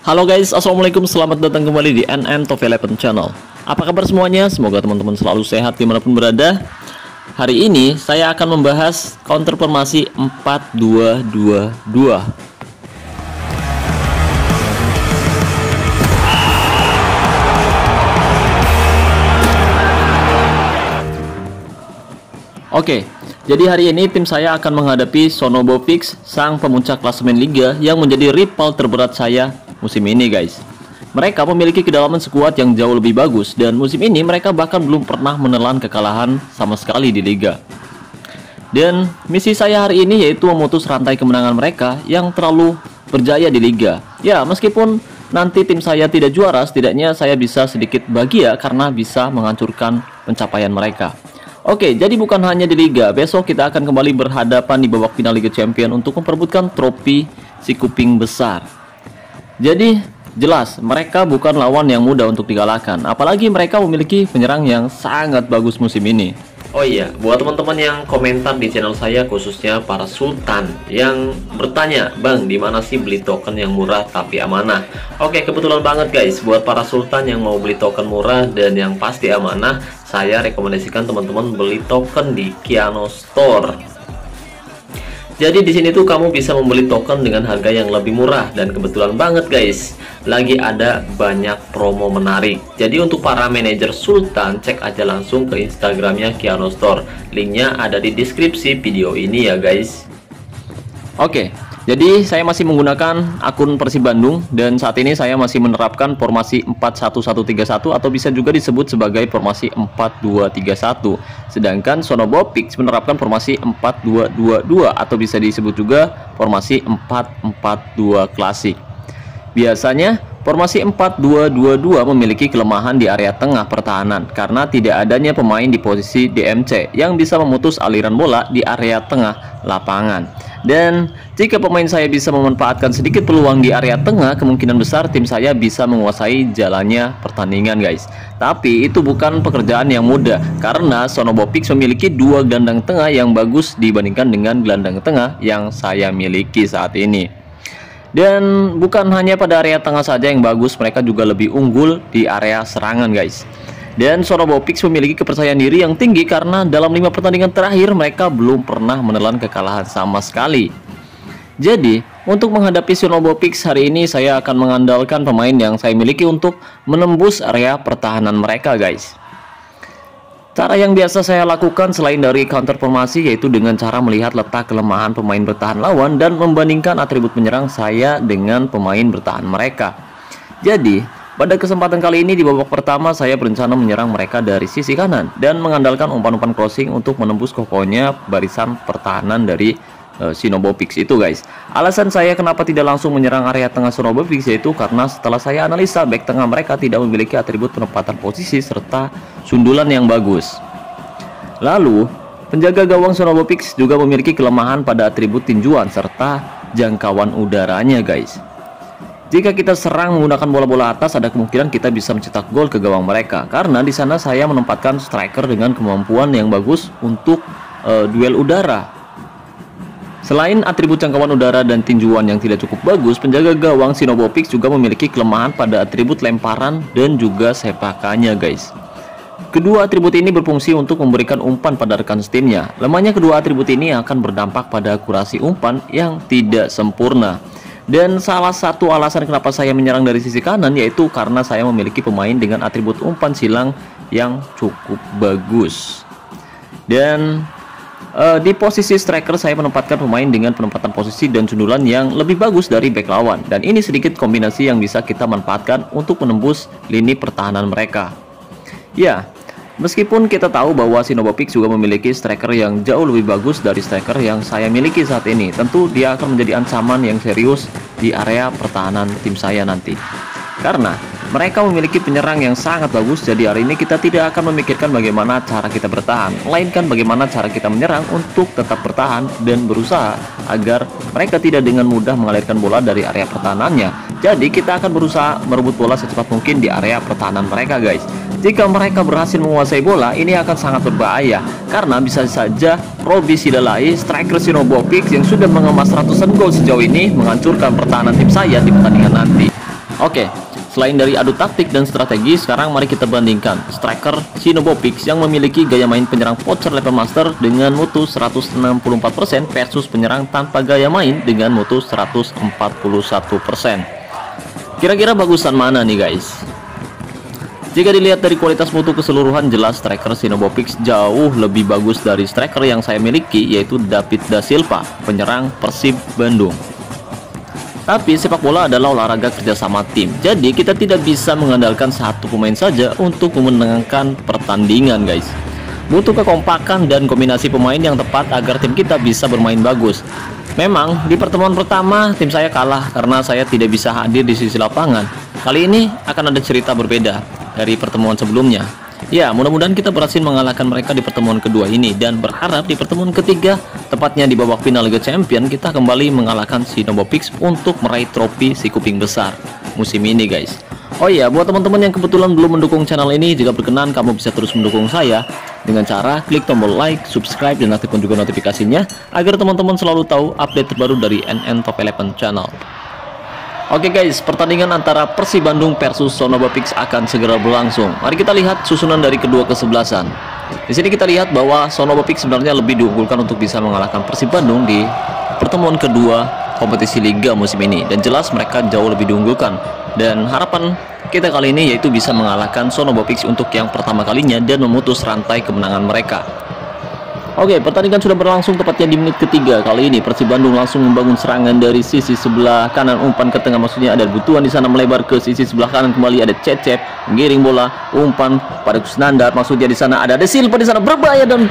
Halo guys, assalamualaikum, selamat datang kembali di NN Top 11 Channel. Apa kabar semuanya? Semoga teman-teman selalu sehat dimanapun berada. Hari ini saya akan membahas counter formasi 4-2-2-2. Oke, jadi hari ini tim saya akan menghadapi Sonobo Fix, sang pemuncak klasemen liga yang menjadi rival terberat saya musim ini guys. Mereka memiliki kedalaman skuad yang jauh lebih bagus, dan musim ini mereka bahkan belum pernah menelan kekalahan sama sekali di liga. Dan misi saya hari ini yaitu memutus rantai kemenangan mereka yang terlalu berjaya di liga. Ya, meskipun nanti tim saya tidak juara, setidaknya saya bisa sedikit bahagia karena bisa menghancurkan pencapaian mereka. Oke, jadi bukan hanya di liga, besok kita akan kembali berhadapan di babak final Liga Champion untuk memperebutkan trofi si kuping besar. Jadi jelas mereka bukan lawan yang mudah untuk dikalahkan, apalagi mereka memiliki penyerang yang sangat bagus musim ini. Oh iya, buat teman-teman yang komentar di channel saya, khususnya para sultan yang bertanya, "Bang, di mana sih beli token yang murah tapi amanah?" Oke, kebetulan banget guys, buat para sultan yang mau beli token murah dan yang pasti amanah, saya rekomendasikan teman-teman beli token di Kiano Store. Jadi di sini tuh kamu bisa membeli token dengan harga yang lebih murah, dan kebetulan banget guys, lagi ada banyak promo menarik. Jadi untuk para manajer sultan, cek aja langsung ke Instagramnya Kiano Store. Linknya ada di deskripsi video ini ya guys. Oke, jadi saya masih menggunakan akun Persib Bandung, dan saat ini saya masih menerapkan formasi 4-1-1-3-1 atau bisa juga disebut sebagai formasi 4-2-3-1. Sedangkan Sonobo Fix menerapkan formasi 4-2-2-2 atau bisa disebut juga formasi 4-4-2 klasik. Biasanya formasi 4-2-2-2 memiliki kelemahan di area tengah pertahanan karena tidak adanya pemain di posisi DMC yang bisa memutus aliran bola di area tengah lapangan. Dan jika pemain saya bisa memanfaatkan sedikit peluang di area tengah, kemungkinan besar tim saya bisa menguasai jalannya pertandingan guys. Tapi itu bukan pekerjaan yang mudah karena Sonobo Fix memiliki dua gelandang tengah yang bagus dibandingkan dengan gelandang tengah yang saya miliki saat ini. Dan bukan hanya pada area tengah saja yang bagus, mereka juga lebih unggul di area serangan guys. Dan Sonobo Fix memiliki kepercayaan diri yang tinggi karena dalam 5 pertandingan terakhir mereka belum pernah menelan kekalahan sama sekali. Jadi untuk menghadapi Sonobo Fix hari ini saya akan mengandalkan pemain yang saya miliki untuk menembus area pertahanan mereka guys. Cara yang biasa saya lakukan selain dari counter formasi yaitu dengan cara melihat letak kelemahan pemain bertahan lawan dan membandingkan atribut penyerang saya dengan pemain bertahan mereka. Jadi pada kesempatan kali ini di babak pertama saya berencana menyerang mereka dari sisi kanan dan mengandalkan umpan-umpan crossing untuk menembus kokohnya barisan pertahanan dari Sonobo Fix itu guys. Alasan saya kenapa tidak langsung menyerang area tengah Sonobo Fix yaitu karena setelah saya analisa back tengah mereka tidak memiliki atribut penempatan posisi serta sundulan yang bagus. Lalu penjaga gawang Sonobo Fix juga memiliki kelemahan pada atribut tinjuan serta jangkauan udaranya guys. Jika kita serang menggunakan bola-bola atas, ada kemungkinan kita bisa mencetak gol ke gawang mereka karena di sana saya menempatkan striker dengan kemampuan yang bagus untuk duel udara. Selain atribut jangkauan udara dan tinjuan yang tidak cukup bagus, penjaga gawang Sonobo Fix juga memiliki kelemahan pada atribut lemparan dan juga sepakannya guys. Kedua atribut ini berfungsi untuk memberikan umpan pada rekan setimnya. Lemahnya kedua atribut ini akan berdampak pada akurasi umpan yang tidak sempurna. Dan salah satu alasan kenapa saya menyerang dari sisi kanan yaitu karena saya memiliki pemain dengan atribut umpan silang yang cukup bagus. Dan di posisi striker saya menempatkan pemain dengan penempatan posisi dan sundulan yang lebih bagus dari bek lawan. Dan ini sedikit kombinasi yang bisa kita manfaatkan untuk menembus lini pertahanan mereka. Ya, meskipun kita tahu bahwa Sonobo Fix juga memiliki striker yang jauh lebih bagus dari striker yang saya miliki saat ini, tentu dia akan menjadi ancaman yang serius di area pertahanan tim saya nanti. Karena mereka memiliki penyerang yang sangat bagus, jadi hari ini kita tidak akan memikirkan bagaimana cara kita bertahan, melainkan bagaimana cara kita menyerang untuk tetap bertahan dan berusaha agar mereka tidak dengan mudah mengalirkan bola dari area pertahanannya. Jadi kita akan berusaha merebut bola secepat mungkin di area pertahanan mereka guys. Jika mereka berhasil menguasai bola, ini akan sangat berbahaya karena bisa saja Roby Sidalai, striker Sonobo Fix yang sudah mengemas ratusan gol sejauh ini, menghancurkan pertahanan tim saya di pertandingan nanti. Oke, selain dari adu taktik dan strategi, sekarang mari kita bandingkan striker Sinobopix yang memiliki gaya main penyerang voucher level master dengan mutu 164% versus penyerang tanpa gaya main dengan mutu 141%. Kira-kira bagusan mana nih guys? Jika dilihat dari kualitas mutu keseluruhan, jelas striker Sinobopix jauh lebih bagus dari striker yang saya miliki, yaitu David Da Silva, penyerang Persib Bandung. Tapi sepak bola adalah olahraga kerjasama tim, jadi kita tidak bisa mengandalkan satu pemain saja untuk memenangkan pertandingan guys. Butuh kekompakan dan kombinasi pemain yang tepat agar tim kita bisa bermain bagus. Memang di pertemuan pertama tim saya kalah karena saya tidak bisa hadir di sisi lapangan. Kali ini akan ada cerita berbeda dari pertemuan sebelumnya. Ya, mudah-mudahan kita berhasil mengalahkan mereka di pertemuan kedua ini, dan berharap di pertemuan ketiga, tepatnya di babak final Liga Champions, kita kembali mengalahkan Sinobopix untuk meraih trofi si kuping besar musim ini guys. Oh iya, buat teman-teman yang kebetulan belum mendukung channel ini, jika berkenan kamu bisa terus mendukung saya dengan cara klik tombol like, subscribe, dan aktifkan juga notifikasinya agar teman-teman selalu tahu update terbaru dari NN Top 11 Channel. Oke guys, pertandingan antara Persib Bandung versus Sinobopix akan segera berlangsung. Mari kita lihat susunan dari kedua kesebelasan. Di sini kita lihat bahwa Sinobopix sebenarnya lebih diunggulkan untuk bisa mengalahkan Persib Bandung di pertemuan kedua kompetisi Liga musim ini, dan jelas mereka jauh lebih diunggulkan. Dan harapan kita kali ini yaitu bisa mengalahkan Sinobopix untuk yang pertama kalinya dan memutus rantai kemenangan mereka. Oke, pertandingan sudah berlangsung tepatnya di menit ketiga. Kali ini Persib Bandung langsung membangun serangan dari sisi sebelah kanan, umpan ke tengah, maksudnya ada Butuan di sana, melebar ke sisi sebelah kanan, kembali ada Cecep menggiring bola, umpan pada Kusnandar, maksudnya di sana ada Da Silva di sana, berbahaya dan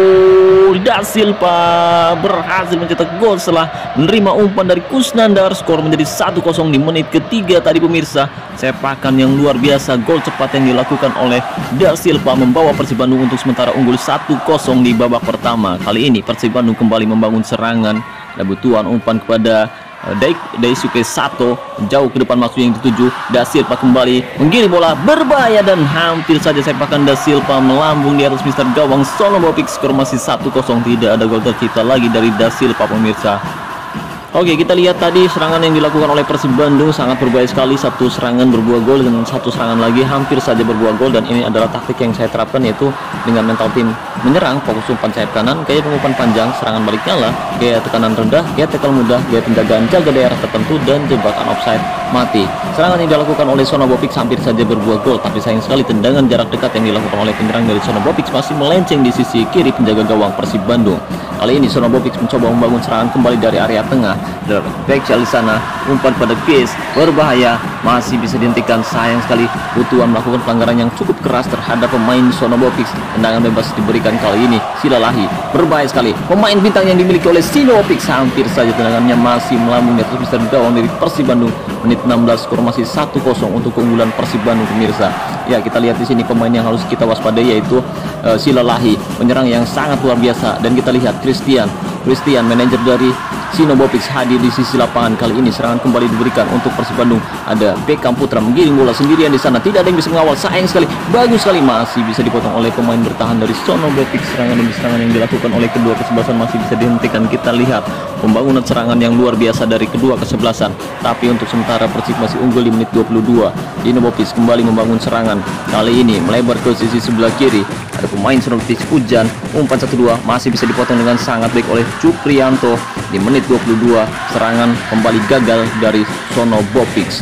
gol. Da Silva berhasil mencetak gol setelah menerima umpan dari Kusnandar. Skor menjadi 1-0 di menit ketiga tadi pemirsa. Sepakan yang luar biasa, gol cepat yang dilakukan oleh Da Silva membawa Persib Bandung untuk sementara unggul 1-0 di babak pertama. Kali ini Persib Bandung kembali membangun serangan. Ada Butuan, umpan kepada Daisuke Sato jauh ke depan, maksudnya yang dituju Da Silva kembali menggiring bola, berbahaya dan hampir saja sepakan Da Silva melambung di atas mister gawang Sinobopix. Skor masih 1-0, tidak ada gol tercipta lagi dari Da Silva pemirsa. Oke, kita lihat tadi serangan yang dilakukan oleh Persib Bandung sangat berbahaya sekali. Satu serangan berbuah gol dan satu serangan lagi hampir saja berbuah gol, dan ini adalah taktik yang saya terapkan, yaitu dengan mental tim menyerang, fokus umpan sayap kanan, gaya pengumpan panjang, serangan balik nyala, gaya tekanan rendah, gaya tackle mudah, gaya penjagaan jaga daerah tertentu, dan jebakan offside mati. Serangan yang dilakukan oleh Sinobopix hampir saja berbuah gol, tapi sayang sekali tendangan jarak dekat yang dilakukan oleh penyerang dari Sinobopix masih melenceng di sisi kiri penjaga gawang Persib Bandung. Kali ini Sinobopix mencoba membangun serangan kembali dari area tengah. Back di sana, umpan pada Kies, berbahaya, masih bisa dihentikan. Sayang sekali Butuan melakukan pelanggaran yang cukup keras terhadap pemain Sinobopix. Tendangan bebas diberikan kali ini Silalahi, berbahaya sekali. Pemain bintang yang dimiliki oleh Sinobopix hampir saja tendangannya masih melambung di atas mister gawang dari Persib Bandung. Menit 16, skor masih 1-0 untuk keunggulan Persib Bandung pemirsa. Ya, kita lihat di sini pemain yang harus kita waspadai yaitu Silalahi, penyerang yang sangat luar biasa. Dan kita lihat Christian, manajer dari Sinobopix hadir di sisi lapangan. Kali ini serangan kembali diberikan untuk Persib Bandung. Ada Beckham Putra menggiring bola sendirian di sana, tidak ada yang bisa mengawal. Sayang sekali, bagus sekali, masih bisa dipotong oleh pemain bertahan dari Sinobopix. Serangan demi serangan yang dilakukan oleh kedua kesebelasan masih bisa dihentikan. Kita lihat pembangunan serangan yang luar biasa dari kedua kesebelasan, tapi untuk sementara Persib masih unggul di menit 22. Sinobopix kembali membangun serangan, kali ini melebar ke sisi sebelah kiri. Ada pemain Sinobopix hujan, umpan 1-2 masih bisa dipotong dengan sangat baik oleh Cuprianto. Di menit 22 serangan kembali gagal dari Sinobopix.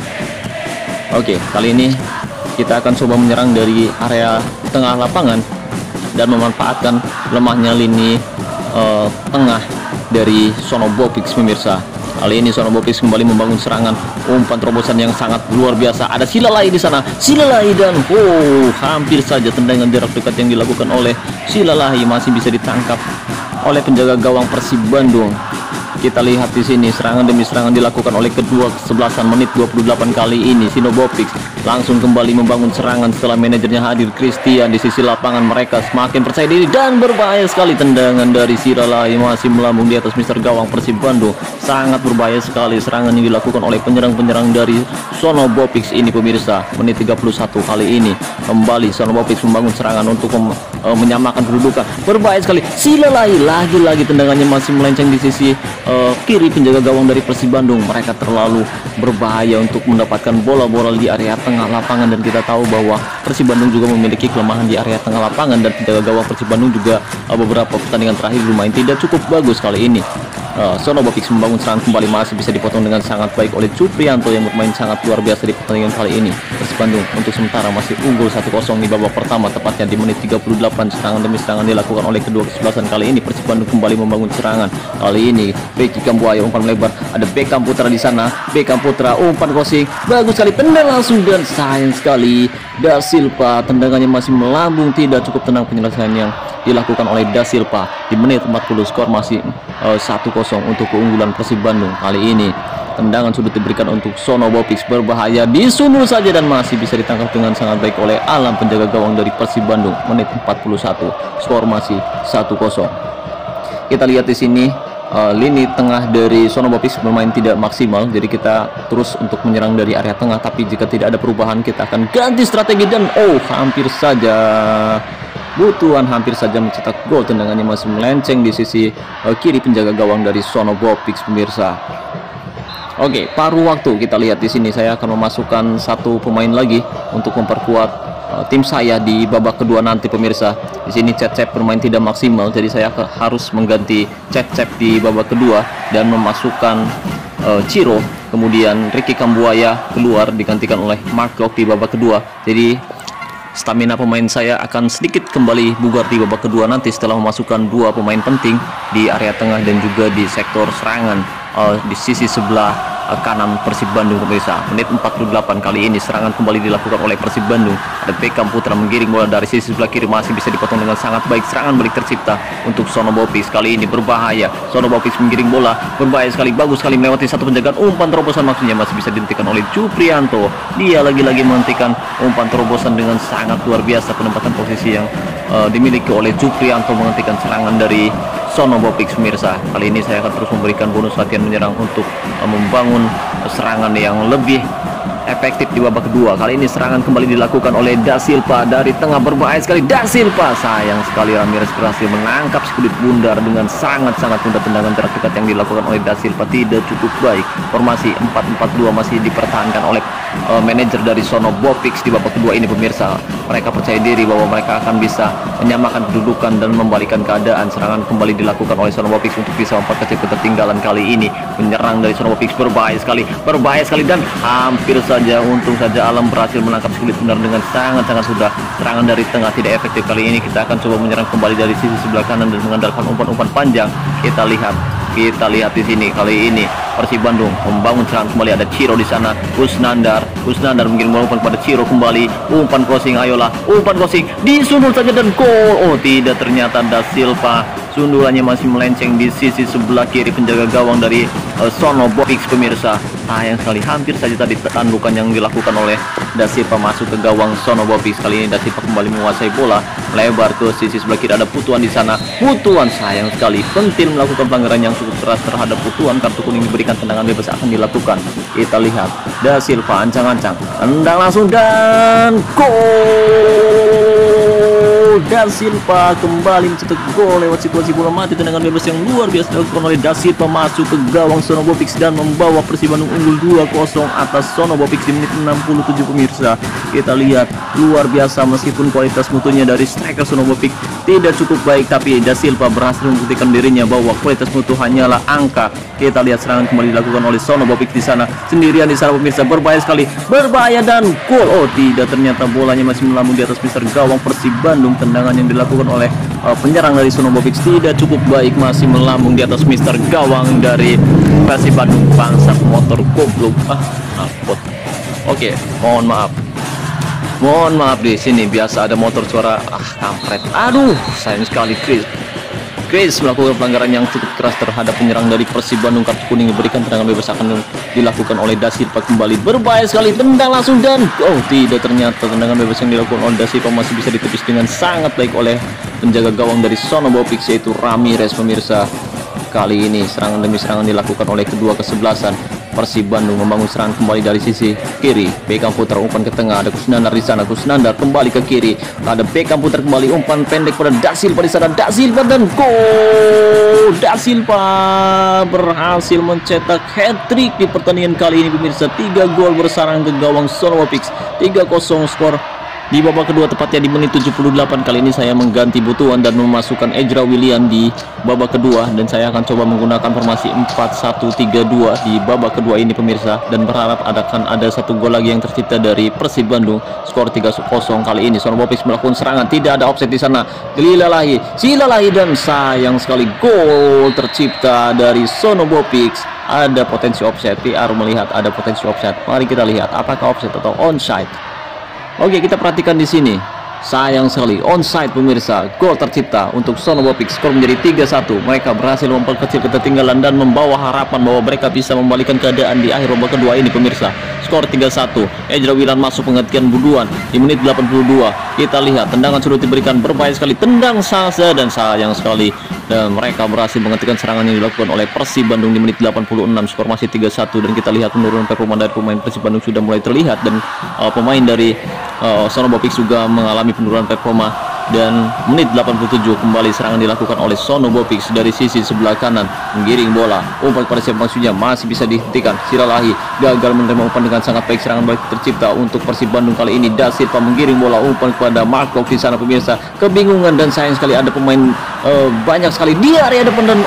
Oke, kali ini kita akan coba menyerang dari area tengah lapangan dan memanfaatkan lemahnya lini tengah dari Sinobopix pemirsa. Kali ini Sinobopix kembali membangun serangan, umpan terobosan yang sangat luar biasa. Ada Silalahi di sana, Silalahi, dan hampir saja tendangan jarak dekat yang dilakukan oleh Silalahi masih bisa ditangkap oleh penjaga gawang Persib Bandung. Kita lihat di sini serangan demi serangan dilakukan oleh kedua kesebelasan. Menit 28 kali ini Sinobopix langsung kembali membangun serangan setelah manajernya hadir. Christian di sisi lapangan, mereka semakin percaya diri dan berbahaya sekali. Tendangan dari Siralai masih melambung di atas Mister Gawang Persib Bandung. Sangat berbahaya sekali serangan yang dilakukan oleh penyerang-penyerang dari Sono Bopix ini pemirsa. Menit 31 kali ini kembali Sono Bopix membangun serangan untuk menyamakan kedudukan. Berbahaya sekali. Siralai lagi-lagi tendangannya masih melenceng di sisi kiri penjaga gawang dari Persib Bandung. Mereka terlalu berbahaya untuk mendapatkan bola-bola di area tengah lapangan, dan kita tahu bahwa Persib Bandung juga memiliki kelemahan di area tengah lapangan, dan penjaga gawang Persib Bandung juga beberapa pertandingan terakhir lumayan tidak cukup bagus kali ini. Sono Bopix membangun serangan kembali, masih bisa dipotong dengan sangat baik oleh Cuprianto yang bermain sangat luar biasa di pertandingan kali ini. Persib Bandung untuk sementara masih unggul 1-0 di babak pertama, tepatnya di menit 38. Serangan demi serangan dilakukan oleh kedua kesebelasan. Kali ini Persib Bandung kembali membangun serangan. Kali ini Beki Kambuaya umpan lebar, ada Beckham Putra di sana. Beckham Putra umpan crossing, bagus sekali, tendang langsung, dan sayang sekali Da Silva tendangannya masih melambung, tidak cukup tenang penyelesaian yang dilakukan oleh Da Silva. Di menit 40 skor masih 1-0 untuk keunggulan Persib Bandung. Kali ini tendangan sudah diberikan untuk Sono Bopix, berbahaya, disundul saja dan masih bisa ditangkap dengan sangat baik oleh Alam penjaga gawang dari Persib Bandung. Menit 41 skor masih 1-0. Kita lihat di sini lini tengah dari Sono Bopix bermain tidak maksimal, jadi kita terus untuk menyerang dari area tengah, tapi jika tidak ada perubahan kita akan ganti strategi, dan hampir saja Butuan hampir saja mencetak gol. Tendangannya masih melenceng di sisi kiri penjaga gawang dari Sono Bopix pemirsa. Oke, paruh waktu kita lihat di sini. Saya akan memasukkan satu pemain lagi untuk memperkuat tim saya di babak kedua nanti pemirsa. Di sini Cecep bermain tidak maksimal, jadi saya harus mengganti Cecep di babak kedua dan memasukkan Ciro. Kemudian Ricky Kambuaya keluar digantikan oleh Mark Lok di babak kedua. Jadi stamina pemain saya akan sedikit kembali bugar di babak kedua nanti setelah memasukkan dua pemain penting di area tengah dan juga di sektor serangan di sisi sebelah kanan Persib Bandung pemirsa. Menit 48 kali ini serangan kembali dilakukan oleh Persib Bandung. Ada Beckham Putra menggiring bola dari sisi sebelah kiri, masih bisa dipotong dengan sangat baik. Serangan balik tercipta untuk Sono Bopix. Kali ini berbahaya. Sono Bopix menggiring bola, berbahaya sekali, bagus sekali melewati satu penjagaan. Umpan terobosan maksudnya masih bisa dihentikan oleh Cuprianto. Dia lagi-lagi menghentikan umpan terobosan dengan sangat luar biasa. Penempatan posisi yang dimiliki oleh Cuprianto menghentikan serangan dari Sono Bopix pemirsa. Kali ini saya akan terus memberikan bonus latihan menyerang untuk membangun serangan yang lebih efektif di babak kedua. Kali ini serangan kembali dilakukan oleh Da Silva dari tengah, berbahaya sekali Da Silva. Sayang sekali Ramirez berhasil menangkap sekulit bundar dengan sangat-sangat mudah. Tendangan jarak dekat yang dilakukan oleh Da Silva tidak cukup baik. Formasi 4-4-2 masih dipertahankan oleh manajer dari Sono Bopix di babak kedua ini pemirsa. Mereka percaya diri bahwa mereka akan bisa menyamakan kedudukan dan membalikan keadaan. Serangan kembali dilakukan oleh Sono Bopix untuk bisa memperkecil ketertinggalan. Kali ini menyerang dari Sono Bopix, berbahaya sekali dan hampir saja, untung saja Alam berhasil menangkap sekulit bundar dengan sangat-sangat sudah. Serangan dari tengah tidak efektif. Kali ini kita akan coba menyerang kembali dari sisi sebelah kanan dan mengandalkan umpan-umpan panjang. Kita lihat di sini. Kali ini Persib Bandung membangun serangan kembali. Ada Ciro di sana. Kusnandar mungkin umpan kepada Ciro kembali. Umpan crossing, ayolah. Umpan crossing disundul saja dan gol. Tidak, ternyata Da Silva. Sundulannya masih melenceng di sisi sebelah kiri penjaga gawang dari Sono Bopix pemirsa. Sayang sekali, hampir saja tadi tandukan yang dilakukan oleh Da Silva masuk ke gawang Sono Bopix. Kali ini Da Silva kembali menguasai bola, lebar ke sisi sebelah kiri. Ada Putuan di sana. Putuan sayang sekali, Pentil melakukan pelanggaran yang cukup keras terhadap Putuan. Kartu kuning diberikan, tendangan bebas akan dilakukan. Kita lihat Da Silva ancang-ancang, tendang langsung dan gol. Da Silva kembali mencetak gol lewat situasi bola mati. Tendangan bebas yang luar biasa dilakukan oleh Da Silva masuk ke gawang Sono Bopix dan membawa Persib Bandung unggul 2-0 atas Sono Bopix di menit 67 pemirsa. Kita lihat luar biasa, meskipun kualitas mutunya dari striker Sono Bopix tidak cukup baik, tapi Da Silva berhasil membuktikan dirinya bahwa kualitas mutu hanyalah angka. Kita lihat serangan kembali dilakukan oleh Sono Bopix di sana, sendirian di sana pemirsa, berbahaya sekali, berbahaya dan gol. Tidak, ternyata bolanya masih melambung di atas Mister gawang Persib Bandung. Tendangan yang dilakukan oleh penyerang dari Sono Bopix tidak cukup baik, masih melambung di atas Mister gawang dari Persib Bandung. Bangsat motor goblok. Oke, mohon maaf di sini biasa ada motor suara kampret. Aduh, sayang sekali Chris. Chris melakukan pelanggaran yang cukup keras terhadap penyerang dari Persib Bandung. Kartu kuning diberikan, tendangan bebas akan dilakukan oleh Da Silva kembali. Berbahaya sekali, tendang langsung dan tidak, ternyata tendangan bebas yang dilakukan oleh Da Silva masih bisa ditepis dengan sangat baik oleh penjaga gawang dari Sonobo Pics yaitu Ramirez pemirsa. Kali ini serangan demi serangan dilakukan oleh kedua kesebelasan. Persib Bandung membangun serangan kembali dari sisi kiri. Beckham putar umpan ke tengah, ada Kusnandar di sana. Kusnandar kembali ke kiri, ada Beckham putar kembali umpan pendek pada Da Silva di sana. Da Silva dan gol. Da Silva berhasil mencetak hat-trick di pertandingan kali ini pemirsa. 3 gol bersarang ke gawang Sonobo Pics. 3-0 skor di babak kedua, tepatnya di menit 78. Kali ini saya mengganti Butuan dan memasukkan Ezra Willian di babak kedua, dan saya akan coba menggunakan formasi 4-1-3-2 di babak kedua ini pemirsa, dan berharap akan ada 1 gol lagi yang tercipta dari Persib Bandung. Skor 3-0 kali ini. Sonobo Pics melakukan serangan, tidak ada offset di sana. Silalahi dan sayang sekali gol tercipta dari Sonobo Pics. Ada potensi offset, PR melihat ada potensi offset. Mari kita lihat apakah offset atau onside. Oke, kita perhatikan di sini. Sayang sekali onside pemirsa. Gol tercipta untuk Sonobo Pics. Skor menjadi 3-1. Mereka berhasil memperkecil ketertinggalan dan membawa harapan bahwa mereka bisa membalikan keadaan di akhir babak kedua ini pemirsa. Skor 3-1. Ezra Willian masuk penggantian Buduan di menit 82. Kita lihat tendangan sudah diberikan, berbahaya sekali, tendang Salsa dan sayang sekali. Dan mereka berhasil menghentikan serangan yang dilakukan oleh Persib Bandung di menit 86. Skor masih 3-1, dan kita lihat penurunan performa dari pemain Persib Bandung sudah mulai terlihat, dan pemain dari Sonobo Pics juga mengalami penurunan performa. Dan menit 87 kembali serangan dilakukan oleh Sonobo Pics dari sisi sebelah kanan, menggiring bola, umpan pada siapa maksudnya masih bisa dihentikan. Silalahi gagal menerima umpan dengan sangat baik. Serangan balik tercipta untuk Persib Bandung kali ini. Da Silva menggiring bola, umpan kepada Marco di sana pemirsa. Kebingungan dan sayang sekali ada pemain banyak sekali di area depan, dan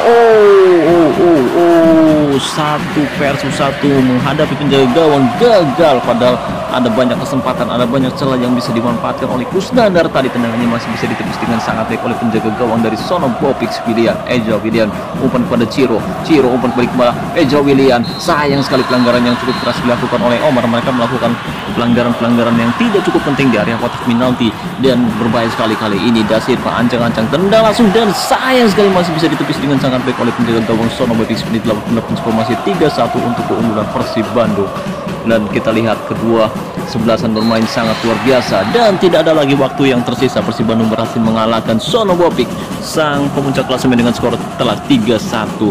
1-1 menghadapi penjaga gawang, gagal. Padahal ada banyak kesempatan, ada banyak celah yang bisa dimanfaatkan oleh Kusnandar. Tadi tendangannya masih bisa ditepis dengan sangat baik oleh penjaga gawang dari Sonobo Pics, Ezra Willian. Umpan kepada Ciro umpan balik kembali Ezra Willian. Sayang sekali pelanggaran yang cukup keras dilakukan oleh Omar. Mereka melakukan pelanggaran yang tidak cukup penting di area kotak penalti, dan berbahaya sekali kali ini. Da Silva ancang-ancang tendang langsung, dan sayang sekali masih bisa ditepis dengan sangat baik oleh penjaga gawang Sonobo Pics. Menit 88 skor masih 3-1 untuk keunggulan Persib Bandung. Dan kita lihat kedua sebelasan bermain sangat luar biasa, dan tidak ada lagi waktu yang tersisa. Persib Bandung berhasil mengalahkan Sonobo Pics, sang pemuncak klasemen, dengan skor telak 3-1.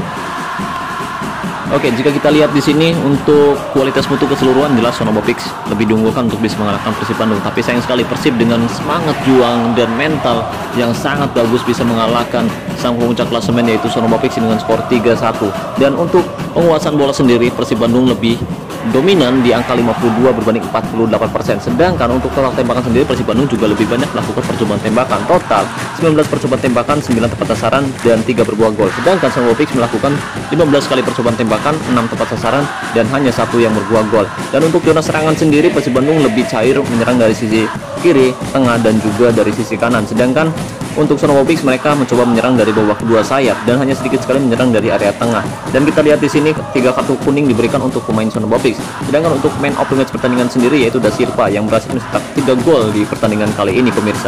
Oke, jika kita lihat di sini untuk kualitas mutu keseluruhan, jelas Sonobo Pics lebih diunggulkan untuk bisa mengalahkan Persib Bandung. Tapi sayang sekali Persib dengan semangat juang dan mental yang sangat bagus bisa mengalahkan sang pemuncak klasemen yaitu Sonobo Pics dengan skor 3-1. Dan untuk penguasaan bola sendiri, Persib Bandung lebih dominan di angka 52 berbanding 48%. Sedangkan untuk total tembakan sendiri, Persib Bandung juga lebih banyak melakukan percobaan tembakan. Total 19 percobaan tembakan, 9 tepat sasaran, dan 3 berbuah gol. Sedangkan Sonobo Pics melakukan 15 kali percobaan tembakan, 6 tepat sasaran, dan hanya 1 yang berbuah gol. Dan untuk zona serangan sendiri, Persib Bandung lebih cair menyerang dari sisi kiri, tengah, dan juga dari sisi kanan. Sedangkan untuk Sonobo Pics mereka mencoba menyerang dari bawah kedua sayap dan hanya sedikit sekali menyerang dari area tengah. Dan kita lihat di sini 3 kartu kuning diberikan untuk pemain Sonobo Pics. Sedangkan untuk man of the match pertandingan sendiri yaitu Da Silva yang berhasil mencetak 3 gol di pertandingan kali ini pemirsa.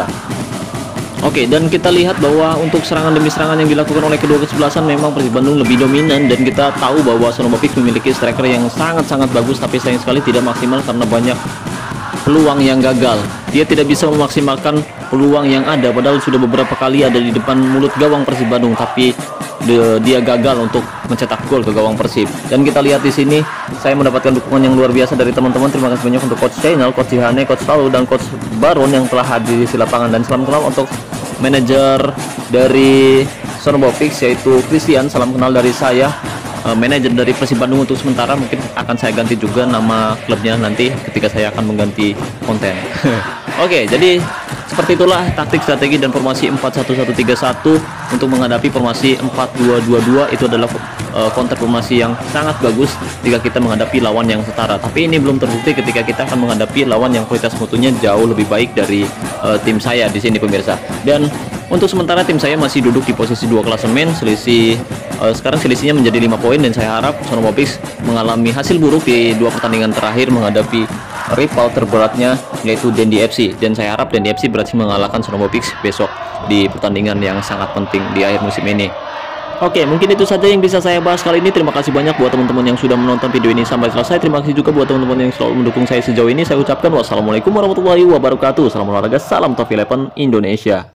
Oke, dan kita lihat bahwa untuk serangan demi serangan yang dilakukan oleh kedua kesebelasan memang Persib Bandung lebih dominan, dan kita tahu bahwa Sonobo Pics memiliki striker yang sangat-sangat bagus, tapi sayang sekali tidak maksimal karena banyak peluang yang gagal. Dia tidak bisa memaksimalkan peluang yang ada, padahal sudah beberapa kali ada di depan mulut gawang Persib Bandung, tapi dia gagal untuk mencetak gol ke gawang Persib. Dan kita lihat di sini saya mendapatkan dukungan yang luar biasa dari teman-teman. Terima kasih banyak untuk Coach Channel, Coach Jihane, Coach Talu, dan Coach Baron yang telah hadir di lapangan. Dan salam kenal untuk manajer dari Sonobo Pics yaitu Christian. Salam kenal dari saya. Manajer dari Persib Bandung untuk sementara, mungkin akan saya ganti juga nama klubnya nanti ketika saya akan mengganti konten. Oke, jadi seperti itulah taktik, strategi, dan formasi 4-1-1-3-1 untuk menghadapi formasi 4-2-2-2. Itu adalah counter formasi yang sangat bagus jika kita menghadapi lawan yang setara. Tapi ini belum terbukti ketika kita akan menghadapi lawan yang kualitas mutunya jauh lebih baik dari tim saya di sini pemirsa. Dan untuk sementara tim saya masih duduk di posisi 2 klasemen, sekarang selisihnya menjadi 5 poin, dan saya harap Sonobo Pics mengalami hasil buruk di 2 pertandingan terakhir menghadapi rival terberatnya, yaitu Dandi FC, dan saya harap Dandi FC berhasil mengalahkan Sonobo Fix besok di pertandingan yang sangat penting di akhir musim ini. Oke, mungkin itu saja yang bisa saya bahas kali ini. Terima kasih banyak buat teman-teman yang sudah menonton video ini sampai selesai. Terima kasih juga buat teman-teman yang selalu mendukung saya sejauh ini. Saya ucapkan wassalamualaikum warahmatullahi wabarakatuh. Salam olahraga, salam Top 11 Indonesia.